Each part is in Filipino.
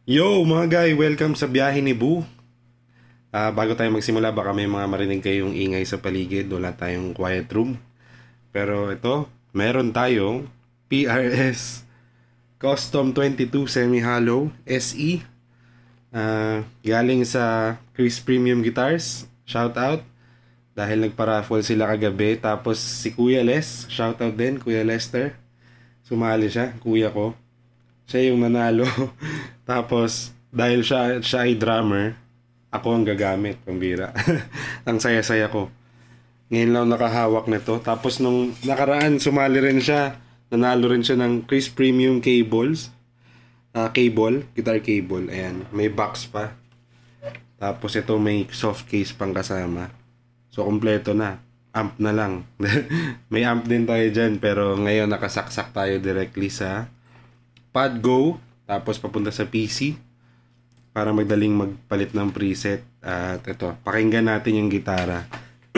Yo mga guy, welcome sa biyahe ni Boo. Bago tayo magsimula, baka may mga marinig kayong ingay sa paligid. Wala tayong quiet room. Pero ito, meron tayong PRS Custom 22 Semi-Hollow SE. Galing sa Chris Premium Guitars. Shout out. Dahil nagpa-raffle sila kagabi. Tapos si Kuya Les, shout out din, Kuya Lester. Sumali siya, kuya ko. Siya yung nanalo. Tapos, dahil siya ay drummer, ako ang gagamit, pambira. Ang saya-saya ko. Ngayon lang nakahawak nito. Tapos nung nakaraan, sumali rin siya. Nanalo rin siya ng Chris Premium cables. Guitar cable. Ayan, may box pa. Tapos ito may soft case pang kasama. So, kompleto na. Amp na lang. May amp din tayo dyan, pero ngayon nakasaksak tayo directly sa Pad Go, tapos papunta sa PC para magdaling magpalit ng preset. At ito, pakinggan natin yung gitara.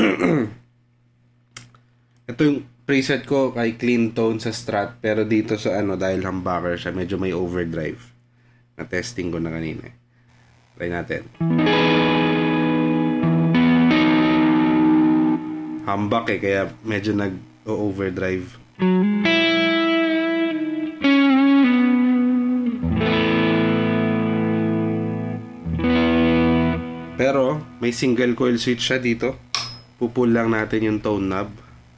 Ito yung preset ko kay clean tone sa Strat, pero dito sa dahil humbucker siya, medyo may overdrive. Na testing ko na kanina. Try natin. Humbuck kaya medyo nag-overdrive. Pero, may single coil switch siya dito. Pupul lang natin yung tone knob.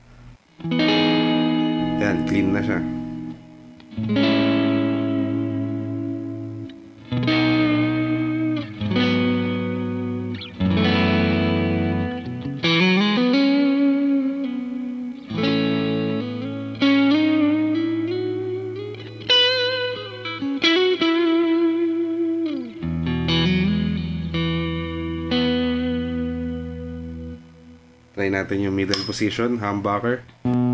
Yan, clean na siya. Try natin yung middle position, humbucker.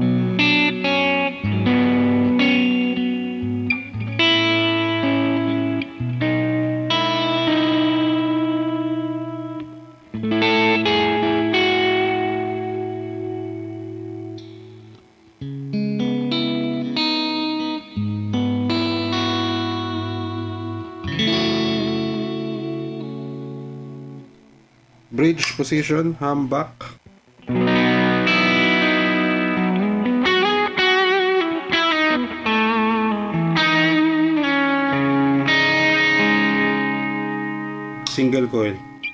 Bridge position, humbuck. Single coil.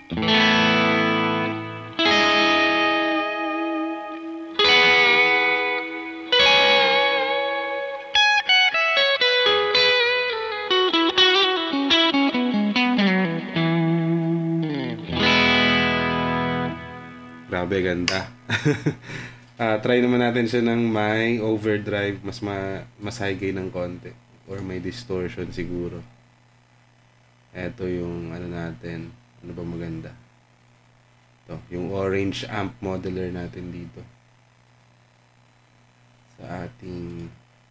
Grabe, ganda. Try naman natin siya ng may overdrive, mas high gain ng konti or may distortion siguro. Ito yung natin. Ano ba maganda? Ito, yung orange amp modeler natin dito. Sa ating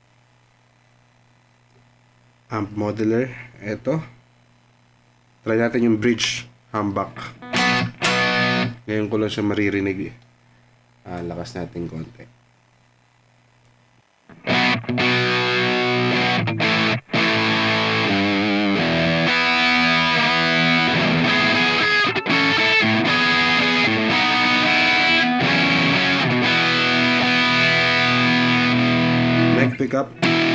amp modeler. Ito. Try natin yung bridge humbuck. Ngayon ko lang siya maririnig. Lakas natin konti. Neck pickup.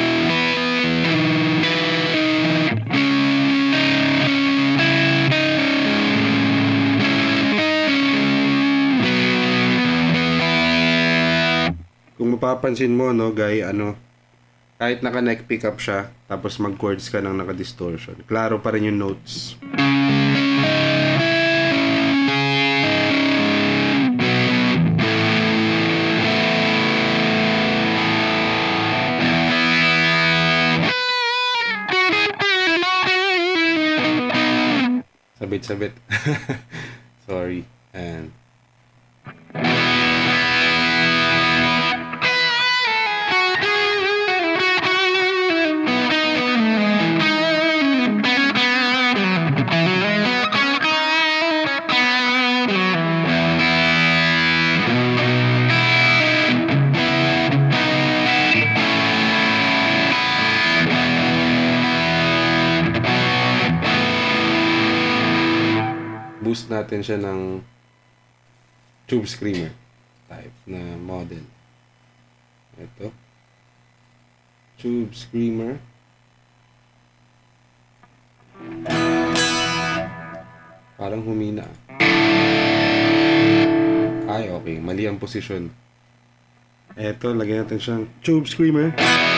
Kung mapapansin mo, guy, kahit naka-neck pickup siya, tapos mag-chords ka ng naka-distortion, klaro pa rin yung notes. Sabit-sabit. Sorry. And i-boost natin siya ng tube screamer type na model. Ito. Tube screamer. Parang humina. Ay, okay. Mali ang posisyon. Ito, lagyan natin siyang tube screamer.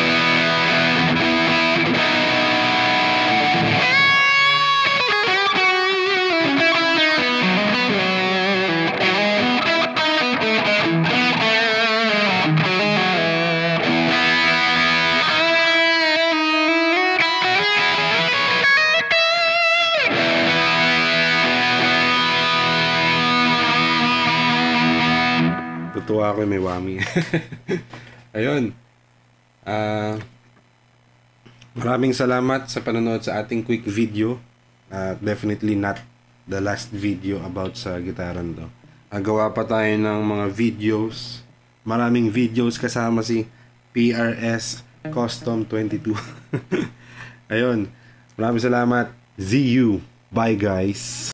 Tutuwa ako may wami. Ayun. Maraming salamat sa panonood sa ating quick video. Definitely not the last video about sa gitaran to. Gawa pa tayo ng mga videos. Maraming videos kasama si PRS Custom 22. Ayun. Maraming salamat. ZU. Bye guys.